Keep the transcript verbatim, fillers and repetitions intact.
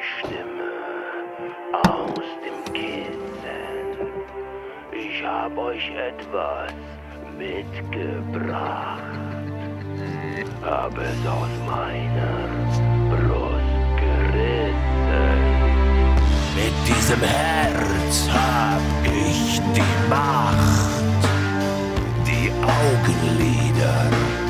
Stimme aus dem Kissen. Ich hab euch etwas mitgebracht. Hab es aus meiner Brust gerissen. Mit diesem Herz hab ich die Macht, die Augenlider